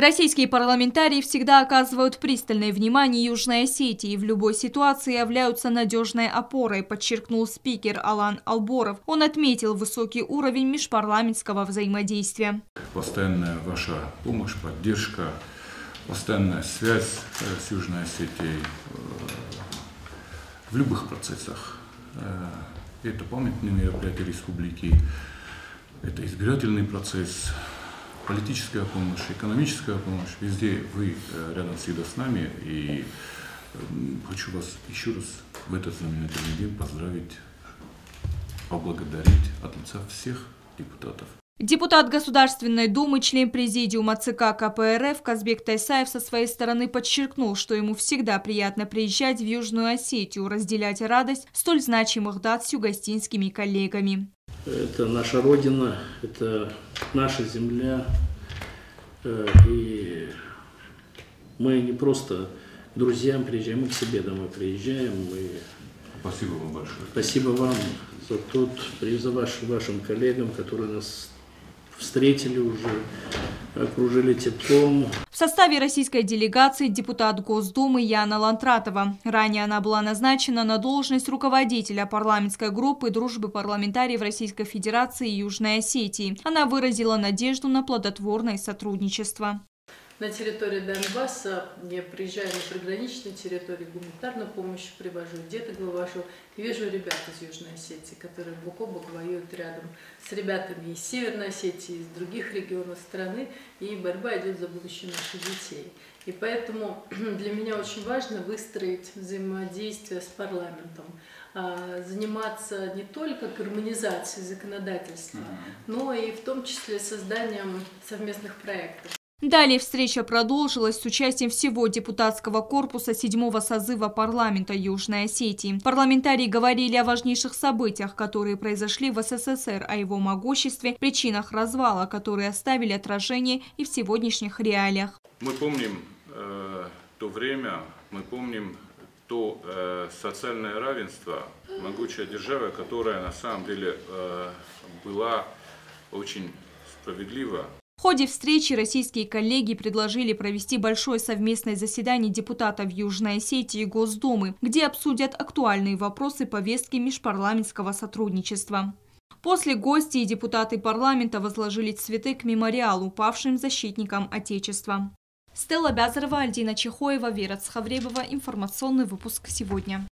Российские парламентарии всегда оказывают пристальное внимание Южной Осетии и в любой ситуации являются надежной опорой, подчеркнул спикер Алан Алборов. Он отметил высокий уровень межпарламентского взаимодействия. Постоянная ваша помощь, поддержка, постоянная связь с Южной Осетией в любых процессах. Это памятные мероприятия республики, это избирательный процесс, политическая помощь, экономическая помощь. Везде вы рядом всегда с нами. И хочу вас еще раз в этот знаменательный день поздравить, поблагодарить от лица всех депутатов. Депутат Государственной Думы, член президиума ЦК КПРФ Казбек Тайсаев со своей стороны подчеркнул, что ему всегда приятно приезжать в Южную Осетию, разделять радость столь значимых дат с югостинскими коллегами. Это наша родина, это наша земля, и мы не просто к друзьям приезжаем, мы к себе домой приезжаем. Спасибо вам большое. Спасибо вам за вашим коллегам, которые нас встретили уже, окружили теплом. В составе российской делегации депутат Госдумы Яна Лантратова. Ранее она была назначена на должность руководителя парламентской группы дружбы парламентариев Российской Федерации и Южной Осетии. Она выразила надежду на плодотворное сотрудничество. На территории Донбасса я приезжаю на приграничные территории, гуманитарную помощь привожу, деток вывожу. И вижу ребят из Южной Осетии, которые бок о бок воюют рядом с ребятами из Северной Осетии, из других регионов страны. И борьба идет за будущее наших детей. И поэтому для меня очень важно выстроить взаимодействие с парламентом. Заниматься не только гармонизацией законодательства, но и в том числе созданием совместных проектов. Далее встреча продолжилась с участием всего депутатского корпуса 7-го созыва парламента Южной Осетии. Парламентарии говорили о важнейших событиях, которые произошли в СССР, о его могуществе, причинах развала, которые оставили отражение и в сегодняшних реалиях. Мы помним то время, мы помним то социальное равенство, могучая держава, которая на самом деле была очень справедлива. В ходе встречи российские коллеги предложили провести большое совместное заседание депутатов Южной Осетии и Госдумы, где обсудят актуальные вопросы повестки межпарламентского сотрудничества. После гости и депутаты парламента возложили цветы к мемориалу павшим защитникам Отечества. Стелла Бязарова, Альдина Чехоева, Вера Цхавребова. Информационный выпуск сегодня.